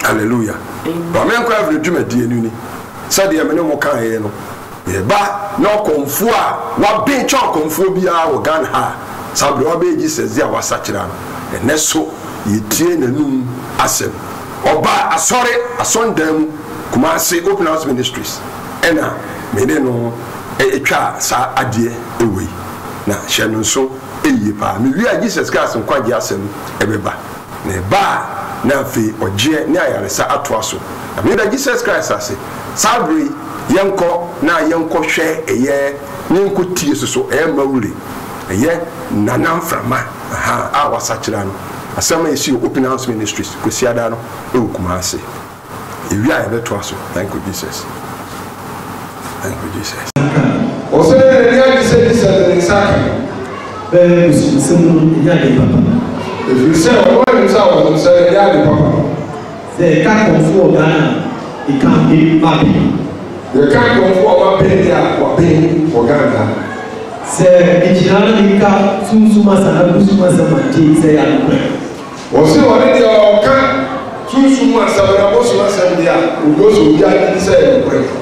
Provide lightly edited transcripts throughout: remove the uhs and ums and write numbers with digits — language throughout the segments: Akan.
hallelujah ba me nkwa every dwumadi enu ni said ya me no mo kan ye no ye ba no konfu a wa be cho konfu bia wo gan ha sabre wa be Jesus ya wasakira no eneso ye tie nanum asem oba asore asondam Kumasi Open House Ministries ena me ne no etwa sa ade ewe na hye no so eyi pa me wi a Jesus Christ nkwaje asem ebeba na ba na fi oje ne ayaresa atoaso na me da Jesus Christ ase sabri yenko na yenko hwe eye ninku tie so mawure eye nanamframa ha a wasakira no asema esi Open House Ministries kwesiada no Kumasi ewia ebetoaso. Thank you Jesus. Thank you Jesus. Ose ne ya Jesus ne saka be usimu ya de papa. If you say what you say ya de papa. Say ka konfu Ghana e kan be mabi. You can't go for a penny or pay for Ghana. Say ejina ni ka sunsuma sana busuma sama ti say ya no. Ose wale di o kan sunsuma sama busuma sama dia ugoso dia ni say no.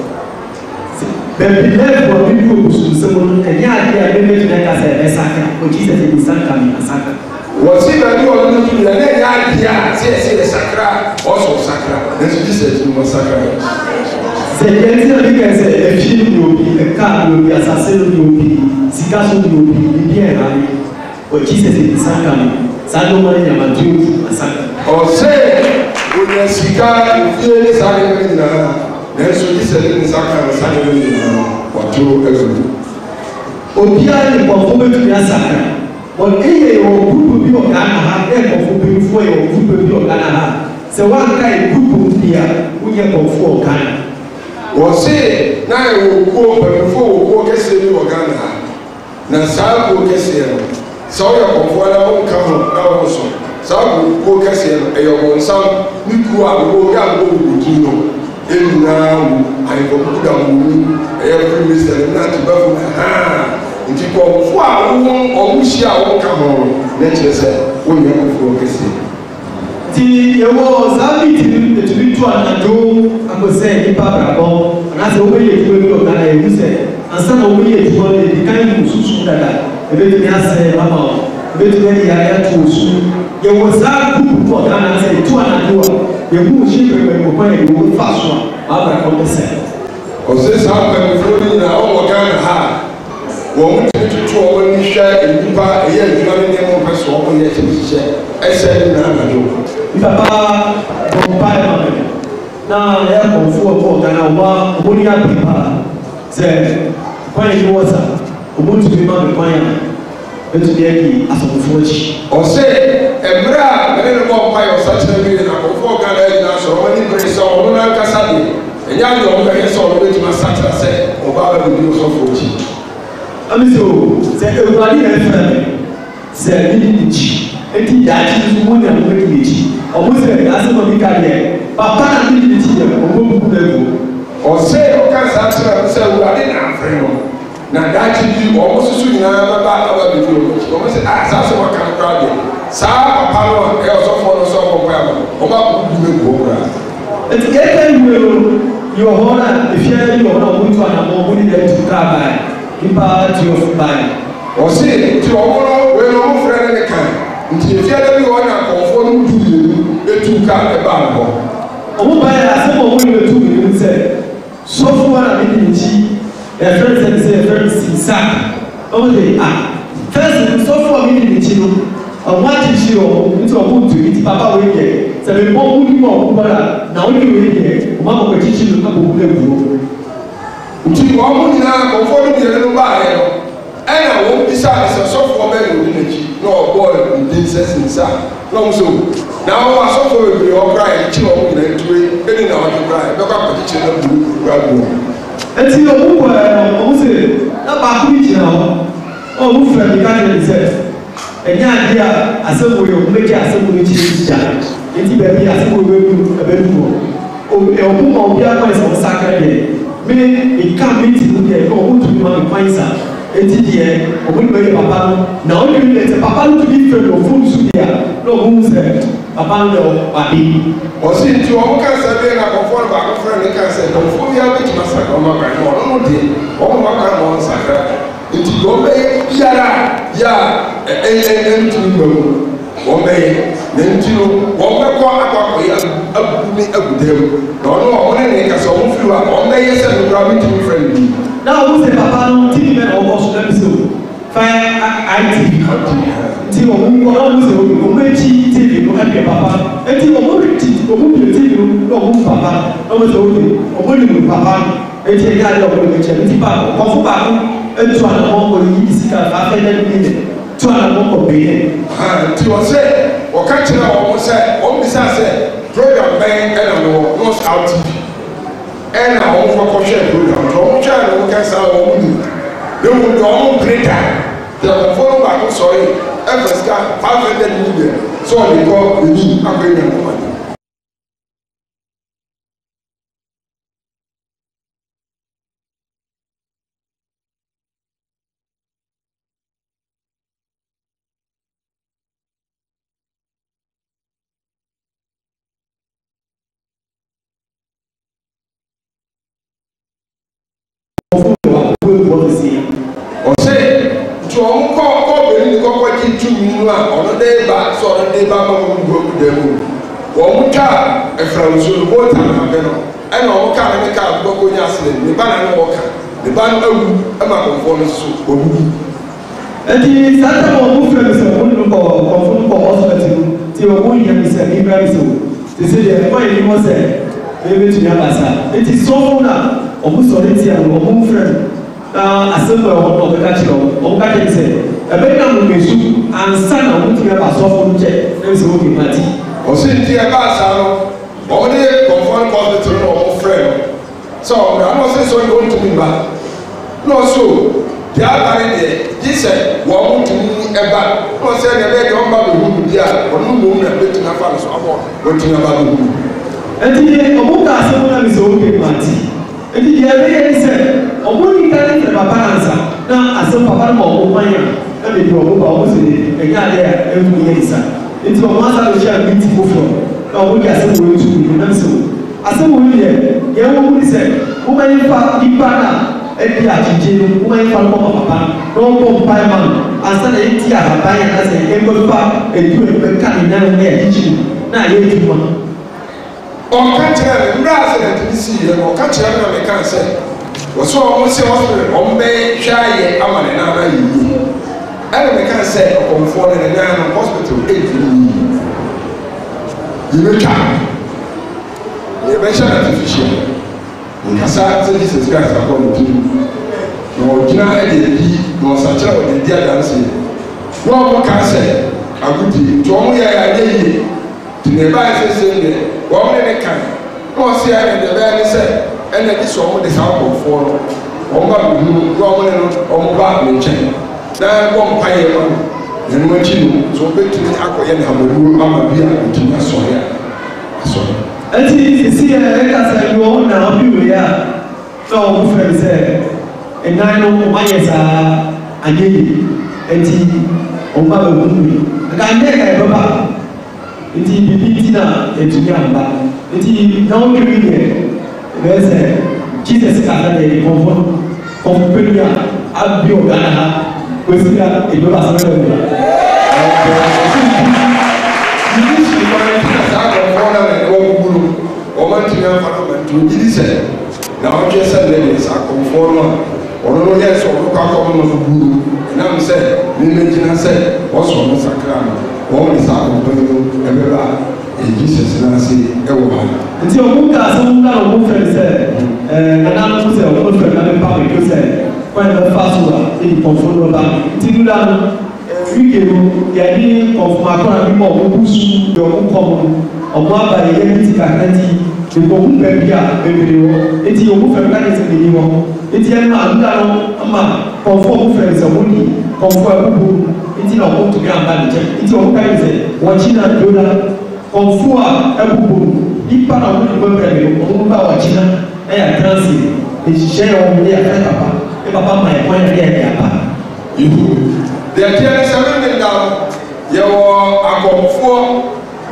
Baby left for people who someone and ya dia be me na ka say esaka o Jesus ni saka mi asaka. Wasi na di o ni tu na ya dia say sakra also sakra. Then Jesus ni sakra. C'est bien dit que c'est les filles de car le assassin de sikaso de bien rari o qui c'est ça quand ça demande ya matu asaka o se o ya sika ile sa ke na na so di se ni saka na sa ke ni na wato ezu o bia ni kwa fo betu ya saka o eye o grupo bi o kana ha e ko fo bi fo e o grupo bi o kana ha se wa kai grupo bia o ye ko fo o kana Wose na ewo pefo wo kese ni Ghana na saa ko kese no so ya konfo na won ka ho na won so saa ko kese no e yo won sam ni ku a wo ya wo wuti no enuna wu ai ko ku da wu e ya free minister na ti ba fu ha nti ko fo a won o mu shi a won ka ho na chese won ya ko kese ti ewo zabiti de tubitu anado akose ni pabrabo na se owe ye tuwe bi ogana e use ansa na owe ye tuwe de kan mususu dada ebe ti ase mama ebe ti ni ya tu osu ye wo za group for Ghana se tu anado ye mu shi pe ko ko ye wo fa so abra ko se o se sa pe fo ni na o Ghana ha wo mu ti tu o ni hwe nipa e ye aduma ni mo pe so o ye ti hwe ese ni na anado papa compare na ya konfu ko Ghana wa omuni ya pipa ze kwa ni water omuntu bi ma be kwanya etu de ki asofo chi o se emra me ne ko pa yo sa chere bi na konfu Ghana ya na so woni presa o na kasa de enya ni o ka ye so o be ti ma sa chere se o ba ba bi o so fo chi amiso se ewali na fa se ni chi eti ya chi mu na mo ki chi o mo se ga se mo bi ka de papa na ni chi de o mo bu na go o se o ka sa chere se o ade na afre no na da chi bi o mo susu nyina ba ba aba bi o mo se sa se wa kan kra de sa papa no e o so fo no so ko pa o ba ku bu na go kra eti e kan yo hona ifia yo hona muntu ana mo ni de tu ka ba ipa ti of by o se ti o mo we no mo frere ne kan nti ifia da bi wona konfo no du etu ka e ba no o mo ba ya se mo ni etu ni se so fu ana bi ni chi e friend say friend si sa o de first so fu mi ni chi no o wa ti chi o nti o mu tu ti papa we ye se me mo mu ni mo ko ba na o ni we ye o ma ko chi chi no ka bo le bu nti wo mo nyina konfo no bi no ba ye no e na wo bisa se so fu ba ye ni chi no boy in sense nsa no so na wo asofo we bi o cry chi o mo nyina tuwe eni na o cry be kwa ko chi na bu gwa bu enti o mu o mu se na ba ku chi na o mu fra bi ka ni se enya ade a asemo yo mu ki asemo ni chi ja enti be bi asemo we bu e be du o e o mu bi a kwa se sakra de me e ka mi ti mu de o mu tu ma mi kwansa enti de o mu be papa no na o ni le papa no to be friend of food su dia no mu se papa no abi o si nti o ka sa be na kofo ba ko fra ne ka sa kofo bi a be ti masaka o ma ba no no de o ma ka no sakra nti o be biara ya nti no o be ne nti no o be ko akwa ya abuni agudem no no o ne ka so o fi wa o be yesa no bra bi ti friend bi na o se papa no ti bi na o ko so episode fa ITV ti o mu ko o se o me chi TV no e papa e ti o mu ti o mu TV no o mu papa o mo se o ni papa e ti ga le o me che ti pa ko fu ba ko e tu ana mo ko yi sika fa fe na ni ne tu ana mo ko be ha ti o se o ka kire o mo se o mi sa se program ben e na no North Out TV e na o mo ko share program o mo share no ka sa o mo ni de mo do o mo breka de o follow back sorry FSK 500 million so they go ni agbenya mo money o se to on ko be ni ko ji tu mi nu a ono de ba so ono de ba ma mo go de mu wo mu ka e fra so bo ta na be no e na o ka na ka bo ko nya asle ni ba na no wo ka ni ba na awu e ma ko fo no so obu eti santa mo mu fra mi se mo nu ko ko hospital ti o mo nya mi se ni bra mi so ti se de ko ni mo se e be tu nya basa eti so na o mu so re ti a o mu fra asem wa ho no ka chiro o ka je se e be na mo mesu ansa na o ti ba so fo nche e se o ki mati o se ti e ba sa no o de confirm hospital no o friend so na no se so go to me ba no so dia ba ni de ji se wo mo ti ni e ba no se ne be de o ba be hu dia o no mo na be ti na fa so abo o ti na ba be hu eti o mo ka asem na mi se o ki mati eti dia be ye se ọmọ ní kárí tẹ bàbá náà sá náà àṣẹ pàpà náà ọmọ wáyà náà lè di ọmọ bá ọmọ sì lè ẹ̀yìn àdé ẹ̀fù yẹn nìsa ètò ọmọ asá lè ṣe àbí ti fò fún ọ náà ọmọ ní àṣẹ wòye tu ìlú náà sọ àṣẹ wòye yẹ yẹ wọ́n wúni sẹ wọ́n máa ń fa ipa náà ẹ̀dí àjíjẹ wọ́n máa ń fa lọ́kọ̀ pàpà náà wọ́n bọ̀ mpa ẹ̀ máa àṣẹ náà yẹn ti àbàbá yẹn náà sẹ ẹ̀ gbọ́ fa ètò ẹ̀fẹ̀ káàní náà wọ́n yẹ àjíjẹ náà yẹ ètò wọn. ọ̀ka kyerẹ́ mi mbẹ́ àṣẹ náà ti di sí yẹn ọ̀ka kyerẹ́ mi náà mi ká sẹ́ wọ́n sọ wọn sẹ́ hospital wọn bẹ́ hwáyé ama ne nan ayé yie ẹnna mi ká sẹ́ ọkọ̀nfọ́ ne nan no hospital eight ni yìí twa yẹ bẹ́ hyẹ́ artificial nkasa sẹ́ Jesus Christ akọ ne tu na ọ̀gyina ẹ̀dẹ̀ bi na ọ̀sàkyerẹ́ ọ̀dẹ̀ di adansi wọ́n mọ̀ ká sẹ́ agudi tí wọ́n yẹ ayé yie tí ne ba yẹ sẹ́sẹ́ ne wọ́n ne ne kan na ọ̀sẹ̀ yẹ ẹ̀dẹ̀ bẹ́ẹ̀ ne sẹ́ ẹnna ti sọ ọmọ de saa akọ̀fọ́ no ọmọ bá bìbí mu ní ọmọ nínú ọmọ bá mi nkyɛn náà bọ́ mpa yẹ ma no nínú akyi no so ọbẹ̀tumi akọ̀yẹ ní amadu ama bi a ọtumi asọ̀rọ̀ asọ̀rọ̀. ẹtì sisi ẹ kasa yi wọn na ọbi wei a na ọmọ fẹ mi sẹ ẹnan no ọmọ ayẹ saa anyẹ yi ẹtì ọmọ bá bẹ wọnú mi ẹka ndé ẹka ẹ bẹba ẹtì bìbí ti na ẹtùmí àmbá ẹtì náà wọn kiri yẹ bẹ́ẹ̀ sẹ Jesus kasa de kọfọ pẹ̀lú a abi ọgá ha wẹsi a ebi ọba sọ̀rọ̀ ẹbí a. yìí sì wọ́n ti na sáà kọ̀ọ̀fọ́ náà ẹ̀ wọ́n gbúgbúrú wọ́n máa ń tún yẹn fara mọ̀ tó yìí sẹ̀ na wọ́n tún ẹsẹ̀ lẹ́yìn sáà kọ̀ọ̀fọ́ náà wọ́n ló yẹ sọ̀ wọ́n kọ́ akọ́ wọn gbúgbúrú ẹ̀nàm sẹ̀ mímẹ́ gyina sẹ̀ wọ́n sọ̀ wọ́n sakra wọ́n ní sáà kọ̀ọ̀fọ́ ẹbẹ̀ bá èyí sẹ̀sẹ̀ náà sí ẹ̀wọ̀ ha. nti ọmọ nka asẹmu nka na ọmọ fẹ sẹ nana no sẹ ọmọ fẹ na bẹ pa mi ko sẹ wọn bẹ fa so a eyi kọfọ ní ọba nti nula no wíkẹ no yàrá kọfọ akọrọ bí mo ọmọ kú su yọ ọmọ kọ mo ọmọ aba yẹ yẹ ti kakra ti ebi ọmọ bẹ bi a bebree wọ eti ọmọ fẹ nka kẹsẹ n'eyi wọ eti ẹnu nula no ama kọfọ ọmọ fẹ sẹ ọmọ ni kọfọ ẹkọkọ eti na ọmọ tó bí aba nìjẹ eti ọmọ ká yẹ sẹ wọn kyi na dola kọfọ a ẹkọkọ nipa na wọn bẹ bẹrẹ mi wọn bá wà kyinà ẹ yà transi ehyehyẹ yẹ wọn yẹ afẹ papa ẹ papa ma ẹ kwan yẹ ẹ yẹ apa. ihu deɛ teɛ ne sɛ me da yɛwɔ akɔmfoɔ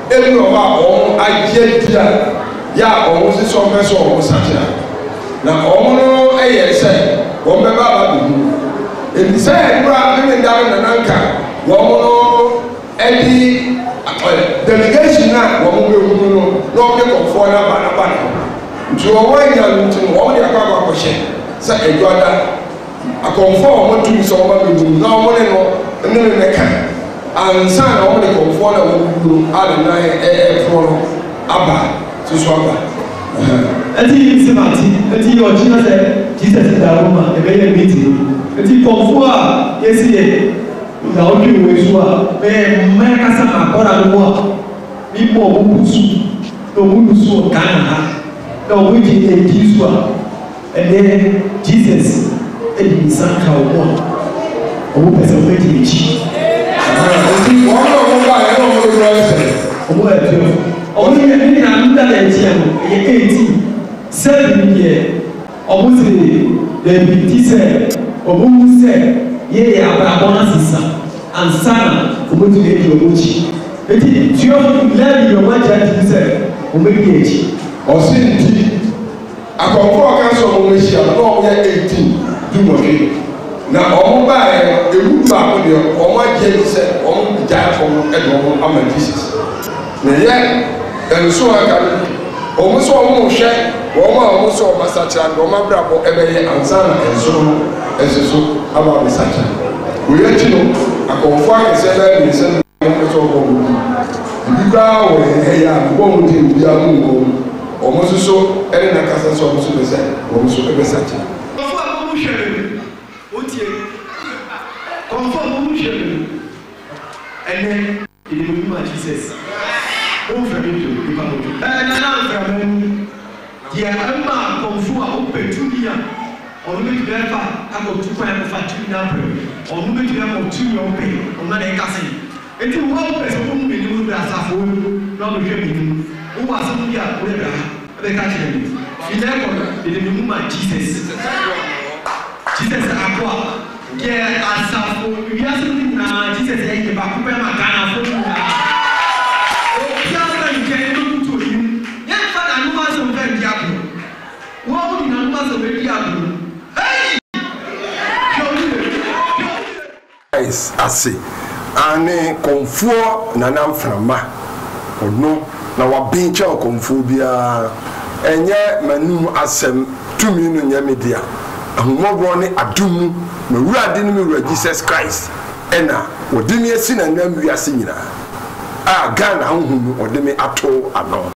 enu ọba ọmọ ayé dia ya ọmọ sísọ mẹsọ ọmọ sàkíyà na ọmọ no ẹyẹ ẹsẹ wọn bẹ bá bá dùn ẹnìsẹ ẹdúrà mímí dáhùn nànánká wọn no ẹdi delegation náà wọn bẹ wúlò no na ọmọ kọfọ n'aba nti ọwọ ẹnyà nti wọn de akọ akọhyẹ sẹ ẹdọ ada akọfọ ọmọ tumi sọ ọmọ bẹ wúlò na ọmọ ne no ẹnu ne nẹka ansa na ọmọ de kọfọ na wọn wúlò adé náà ẹfọ no aba soso aba. ẹtí yìí sí màtí ẹtí yìí ọ̀jí náà sẹ Jesus dàrú mà ẹ̀bẹ̀ yẹ mí tì ẹtí kọ̀ọ̀fù a yẹ sí yẹ ìgbà ó kí òwe so a bẹ́ẹ̀ mẹ́ kásá mà kọ́ra ló wà bí mọ̀ ọ́ kú sùn ní òun lù sùn Ghana ha ní òun jì èjì so a ẹ̀dẹ́ Jesus ẹ̀dì ìsànkà ọ̀wọ́ òun pẹ̀sẹ̀ òun jì èjì. wọ́n náà wọ́n bá ẹ̀ náà wọ́n lè lọ ẹsẹ̀. ọmọ ẹ̀dọ́ ọmọ yẹn ní ìlànà ń dàlẹ̀ ẹ̀jẹ̀ ẹ̀ ẹ̀yẹ 18 7 yẹ ọmọ sì lẹ́bi tí sẹ́ ọmọ wù sẹ́ yẹ yẹ abrabọ́ náà sísá ansana ọmọ tí lè di ọmọ jì etí tí ó lẹ́bi ọmọ jẹ́ ti sẹ́ ọmọ yẹ ẹ̀jì. ọ̀sìn ntí akọ̀kọ̀ ọ̀ka sọ ọmọ ehyia náà ọmọ yẹ 18 dùmọ̀kì na ọmọ báyẹ ewu baako deɛ ọmọ agye ni sɛ ọmọ gya fɔm ɛna ọmọ ama Jesus na yɛ ɛnso aka no ọmọ sọ ọmọ hwɛ ọmọ a ọmọ sọ ọmọ asakyera na ọmọ abrabɔ ɛbɛyɛ ansa na ɛnso no ɛsɛ so aba abesakyera oyɛ akyi no akɔnfo akɛseɛ bɛyɛ mmiɛnsa na ọmọ sọ ọmọ ọmọ bi koraa wɔ ɛyɛ a bɔ ọmọ di ebi a mu nkɔm ọmọ soso ɛne n'akasa sɛ ọmọ so bɛsɛ ọmọ so ɛbɛsakyera. And then in the name of Jesus, don't forget to give up. And another dear Emma, come for open to me. Or maybe to have I go to find a 2 number, or maybe to have 2 young pay, or not a cousin. And you won't as a woman in the as a fool, not a woman who was some year, whatever, the country. In that in the name of Jesus. Jesus, I yeah, as a fool, we are something now. Jesus said, "If I compare my Ghana for you, oh, you can look to him. Yes, but I know some very young. What would you know as a very young? Hey, guys, I see. Ane komfuo na namframa. Ono na wabincha komfuo bia. Enye manum asem tumi no nyamedia. Ahumobro ne adum na wurade no me Jesus Christ ena wode me asi na nam wiase nyina a Ghana honhum wode me ato ano.